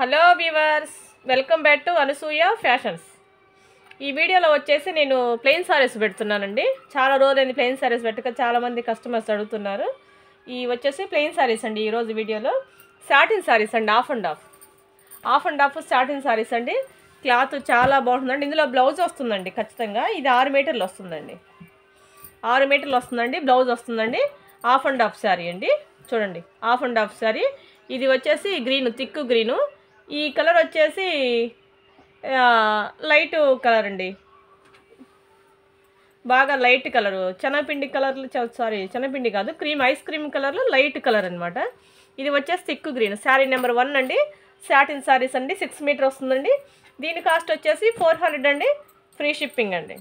Hello viewers, welcome back to Anasuya fashions. ఈ వీడియోలో వచ్చేసి నేను ప్లెయిన్ సారీస్ పెడుతున్నానండి. చాలా రోజులైంది ప్లెయిన్ సారీస్ పెట్టక, చాలామంది కస్టమర్స్ అడుగుతున్నారు. ఈ వచ్చేసి ప్లెయిన్ సారీస్ అండి. ఈరోజు వీడియోలో సాటిన్ సారీస్ అండి, half and half satin sarees అండి. క్లాత్ చాలా బాగుంటుందండి. ఇందులో బ్లౌజ్ వస్తుందండి ఖచ్చితంగా. ఇది 6 మీటర్లు వస్తుందండి. 6 మీటర్లు వస్తుందండి. బ్లౌజ్ వస్తుందండి. ఆఫ్ అండ్ ఆఫ్ శారీ అండి. చూడండి, ఆఫ్ అండ్ ఆఫ్ శారీ. ఇది వచ్చేసి గ్రీను, థిక్ గ్రీను. ఈ కలర్ వచ్చేసి లైట్ కలర్ అండి, బాగా లైట్ కలరు, శనగపిండి కలర్లు. శనగపిండి కాదు, ఐస్ క్రీమ్ కలర్లో లైట్ కలర్ అనమాట. ఇది వచ్చేసి థిక్ గ్రీన్. శారీ నెంబర్ 1 అండి. సాటిన్ సారీస్ అండి. 6 మీటర్ వస్తుందండి. దీని కాస్ట్ వచ్చేసి 400 అండి. ఫ్రీ షిప్పింగ్ అండి.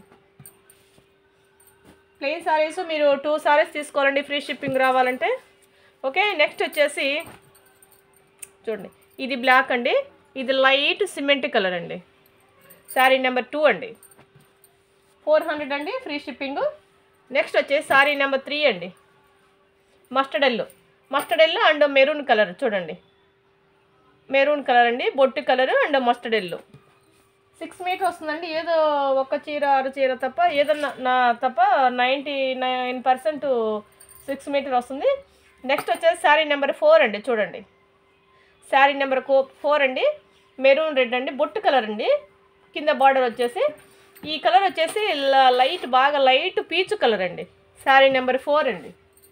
ప్లెయిన్ సారీస్ మీరు 2 సారీస్ తీసుకోవాలండి, ఫ్రీ షిప్పింగ్ రావాలంటే. ఓకే, నెక్స్ట్ వచ్చేసి చూడండి, ఇది బ్లాక్ అండి. ఇది లైట్ సిమెంట్ కలర్ అండి. శారీ నెంబర్ 2 అండి. 400 అండి, ఫ్రీ షిప్పింగ్. నెక్స్ట్ వచ్చేసి శారీ నెంబర్ 3 అండి. Mustard yellow and maroon colour. చూడండి, మెరూన్ కలర్ అండి, బొట్టు colour and mustard yellow. 6 metre వస్తుందండి. ఏదో ఒక చీర 6 చీర తప్ప, ఏదన్నా తప్ప 99% 6 మీటర్ వస్తుంది. నెక్స్ట్ వచ్చేసి శారీ నెంబర్ 4 అండి. చూడండి, శారీ నెంబర్ 4 అండి. మెరూన్ రెడ్ అండి, బొట్టు కలర్ అండి. కింద బార్డర్ వచ్చేసి ఈ కలర్ వచ్చేసి బాగా లైట్ పీచు కలర్ అండి. శారీ నెంబర్ 4 అండి.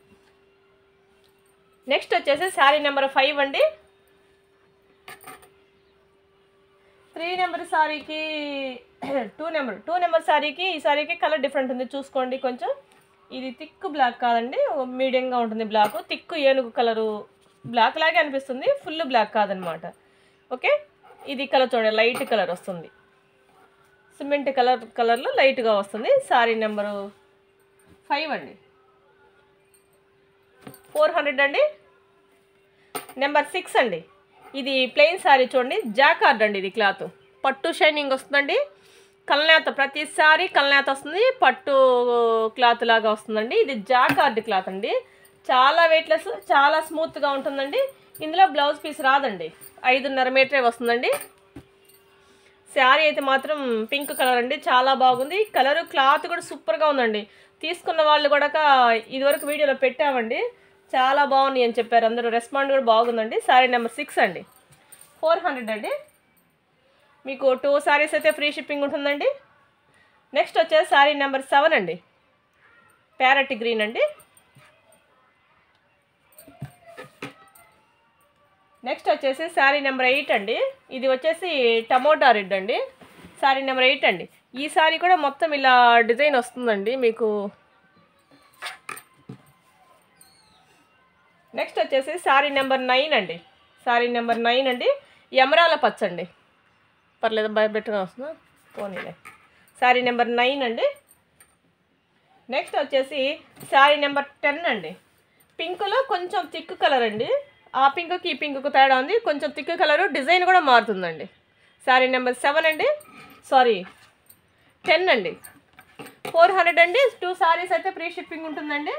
నెక్స్ట్ వచ్చేసి శారీ నెంబర్ 5 అండి. 3 నెంబర్ శారీకి 2 నెంబర్ శారీకి ఈ శారీకి కలర్ డిఫరెంట్ ఉంది, చూసుకోండి కొంచెం. ఇది థిక్ బ్లాక్ కాదండి, మీడియంగా ఉంటుంది బ్లాక్. థిక్ ఏనుగు కలరు బ్లాక్ లాగే అనిపిస్తుంది, ఫుల్ బ్లాక్ కాదనమాట. ఓకే, ఇది కలర్ చూడండి, లైట్ కలర్ వస్తుంది. సిమెంట్ కలర్లో లైట్గా వస్తుంది. శారీ నెంబరు 5 అండి. 400 అండి. నెంబర్ 6 అండి. ఇది ప్లెయిన్ శారీ చూడండి, జాకార్డ్ అండి. ఇది క్లాత్ పట్టు షైనింగ్ వస్తుందండి. కల్నేత, ప్రతిసారి కల్నేత వస్తుంది, పట్టు క్లాత్ లాగా వస్తుందండి. ఇది జాకార్డ్ క్లాత్ అండి. చాలా వెయిట్లెస్, చాలా స్మూత్గా ఉంటుందండి. ఇందులో బ్లౌజ్ పీస్ రాదండి. 5.5 మీటరే వస్తుందండి. శారీ అయితే మాత్రం పింక్ కలర్ అండి, చాలా బాగుంది. కలరు క్లాత్ కూడా సూపర్గా ఉందండి. తీసుకున్న వాళ్ళు కూడా ఇదివరకు వీడియోలో పెట్టామండి, చాలా బాగున్నాయి అని చెప్పారు అందరూ. రెస్పాండ్ కూడా బాగుందండి. శారీ నెంబర్ 6 అండి. 400 అండి. మీకు 2 శారీస్ అయితే ఫ్రీ షిప్పింగ్ ఉంటుందండి. నెక్స్ట్ వచ్చేసి శారీ నెంబర్ 7 అండి. ప్యారెట్ గ్రీన్ అండి. నెక్స్ట్ వచ్చేసి శారీ నెంబర్ 8 అండి. ఇది వచ్చేసి టమోటా రెడ్ అండి. శారీ నెంబర్ 8 అండి. ఈ శారీ కూడా మొత్తం ఇలా డిజైన్ వస్తుందండి మీకు. నెక్స్ట్ వచ్చేసి శారీ నెంబర్ 9 అండి. శారీ నెంబర్ 9 అండి. ఎమరాల పచ్చండి, పర్లేదు, బెటర్గా వస్తుందా పోనీలే. శారీ నెంబర్ 9 అండి. నెక్స్ట్ వచ్చేసి శారీ నెంబర్ 10 అండి. పింక్లో కొంచెం థిక్ కలర్ అండి. ఆ పింక్కి ఈ పింక్కు తేడా ఉంది, కొంచెం థిక్ కలరు, డిజైన్ కూడా మారుతుందండి. శారీ నెంబర్ 7 అండి. 10 అండి. 400 అండి. 2 శారీస్ అయితే ఫ్రీ షిప్పింగ్ ఉంటుందండి.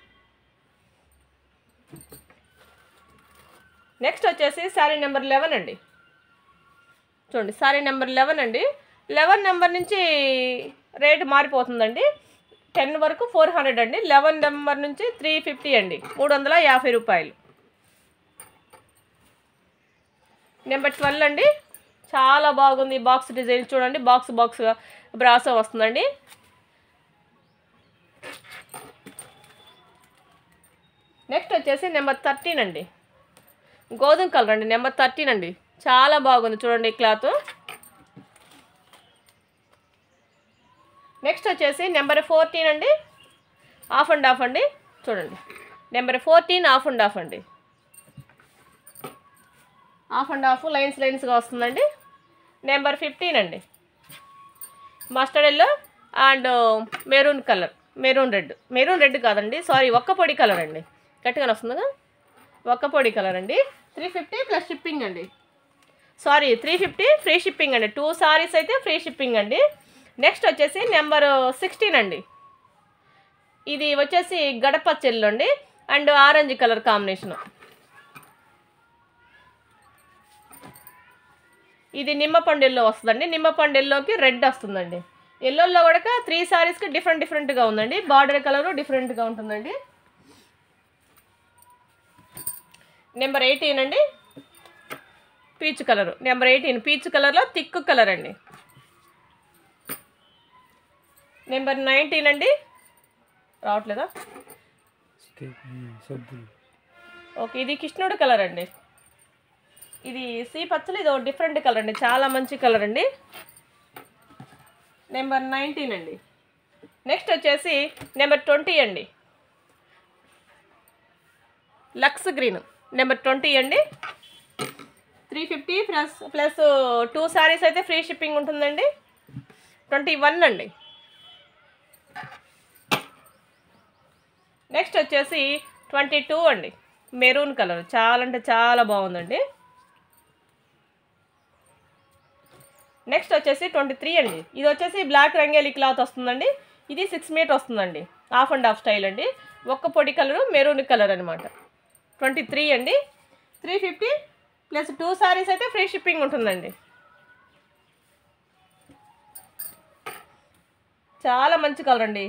నెక్స్ట్ వచ్చేసి శారీ నెంబర్ 11 అండి. చూడండి, శారీ నెంబర్ 11 అండి. 11 నెంబర్ నుంచి రేటు మారిపోతుందండి. 10 వరకు 400 అండి. 11 నెంబర్ నుంచి 350 అండి, 350 రూపాయలు. నెంబర్ 12 అండి. చాలా బాగుంది. బాక్స్ డిజైన్ చూడండి, బాక్స్ బ్రాసో వస్తుందండి. నెక్స్ట్ వచ్చేసి నెంబర్ 13 అండి. గోధుమ కలర్ అండి. నెంబర్ 13 అండి. చాలా బాగుంది చూడండి క్లాత్. నెక్స్ట్ వచ్చేసి నెంబర్ 14 అండి. ఆఫ్ అండ్ ఆఫ్ అండి. చూడండి, నెంబర్ 14 ఆఫ్ అండ్ ఆఫ్ అండి. ఆఫ్ అండ్ ఆఫ్ లైన్స్గా వస్తుందండి. నెంబర్ 15 అండి. Mustard yellow and maroon red కాదండి, ఒక్క పొడి కలర్ అండి. గట్టిగానే వస్తుంది కదా, ఒక్క పొడి కలర్ అండి. 350 ప్లస్ షిప్పింగ్ అండి. 350 ఫ్రీ షిప్పింగ్ అండి. 2 సారీస్ అయితే ఫ్రీ షిప్పింగ్ అండి. నెక్స్ట్ వచ్చేసి నెంబర్ 16 అండి. ఇది వచ్చేసి గడపచ్చెల్లు అండి అండ్ ఆరెంజ్ కలర్ కాంబినేషను. ఇది నిమ్మపండు ఎల్లో వస్తుందండి. నిమ్మపండు ఎల్లోకి రెడ్ వస్తుందండి. ఎల్లోలో కూడా 3 సారీస్కి డిఫరెంట్గా ఉందండి. బార్డర్ కలరు డిఫరెంట్గా ఉంటుందండి. నెంబర్ 18 అండి, పీచ్ కలరు. నెంబర్ 18 పీచ్ కలర్లో థిక్ కలర్ అండి. నెంబర్ 19 అండి, రావట్లేదా? ఓకే, ఇది కృష్ణుడు కలర్ అండి. ఇది సీ పచ్చలు, ఇది ఒక డిఫరెంట్ కలర్ అండి, చాలా మంచి కలర్ అండి. నెంబర్ 19 అండి. నెక్స్ట్ వచ్చేసి నెంబర్ 20 అండి, లక్స్ గ్రీన్. నెంబర్ 20 అండి, 350 ప్లస్ 2 సారీస్ అయితే ఫ్రీ షిప్పింగ్ ఉంటుందండి. 21 అండి. నెక్స్ట్ వచ్చేసి 22 అండి, మెరూన్ కలర్, చాలా అంటే చాలా బాగుందండి. నెక్స్ట్ వచ్చేసి 23 అండి. ఇది వచ్చేసి బ్లాక్ రంగేలి క్లాత్ వస్తుందండి. ఇది 6 మీటర్ వస్తుందండి, హాఫ్ అండ్ హాఫ్ స్టైల్ అండి. ఒక్క పొడి కలరు మెరూన్ కలర్ అనమాట. 23 అండి, 350 ప్లస్ 2 సారీస్ అయితే ఫ్రీ షిప్పింగ్ ఉంటుందండి. చాలా మంచి కలర్ అండి.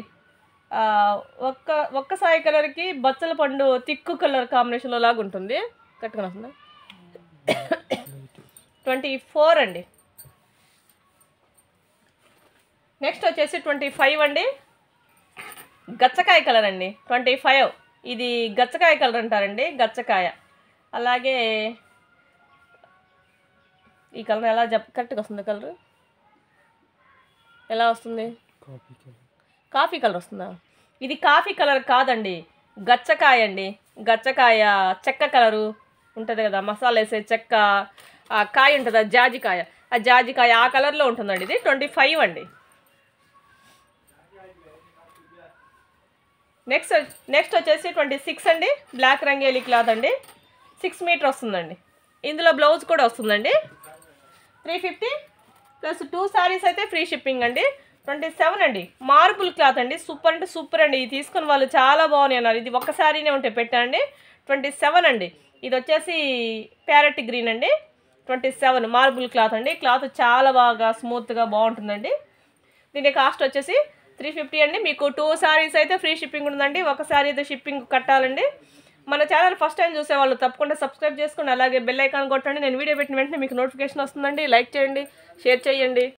ఒక్క సాయి కలర్కి బచ్చల పండు తిక్కు కలర్ కాంబినేషన్లో లాగా ఉంటుంది. కట్టుకుని వస్తుందా? 24 అండి. నెక్స్ట్ వచ్చేసి 25 అండి, గచ్చకాయ కలర్ అండి. 25 ఇది గచ్చకాయ కలర్ అంటారండి, గచ్చకాయ. అలాగే ఈ కలర్ ఎలా కరెక్ట్గా వస్తుంది? కలర్ ఎలా వస్తుంది? కాఫీ కలర్ వస్తుందా? ఇది కాఫీ కలర్ కాదండి, గచ్చకాయ అండి. గచ్చకాయ చెక్క కలరు ఉంటుంది కదా, మసాలా వేసే చెక్క, ఆ కాయ ఉంటుంది, ఆ జాజికాయ, ఆ జాజికాయ ఆ కలర్లో ఉంటుందండి. ఇది 25 అండి. నెక్స్ట్ వచ్చేసి 26 అండి, బ్లాక్ రంగేలి క్లాత్ అండి. 6 మీటర్ వస్తుందండి. ఇందులో బ్లౌజ్ కూడా వస్తుందండి. 350 ప్లస్ 2 సారీస్ అయితే ఫ్రీ షిప్పింగ్ అండి. 27 అండి, మార్బుల్ క్లాత్ అండి. సూపర్ అంటే సూపర్ అండి. ఇది తీసుకున్న వాళ్ళు చాలా బాగున్నాయి అన్నారు. ఇది ఒక్క సారీనే ఉంటే పెట్టండి. 27 అండి. ఇది వచ్చేసి ప్యారెట్ గ్రీన్ అండి. 27 మార్బుల్ క్లాత్ అండి. క్లాత్ చాలా బాగా స్మూత్గా బాగుంటుందండి. దీని కాస్ట్ వచ్చేసి 350 అండి. మీకు 2 సారీస్ అయితే ఫ్రీ షిప్పింగ్ ఉందండి. ఒక సారీ అయితే షిప్పింగ్ కట్టాలండి. మన ఛానల్ ఫస్ట్ టైం చూసేవాళ్ళు తప్పకుండా సబ్స్క్రైబ్ చేసుకోండి. అలాగే బెల్ ఐకాన్ కొట్టండి. నేను వీడియో పెట్టిన వెంటనే మీకు నోటిఫికేషన్ వస్తుందండి. లైక్ చేయండి, షేర్ చేయండి.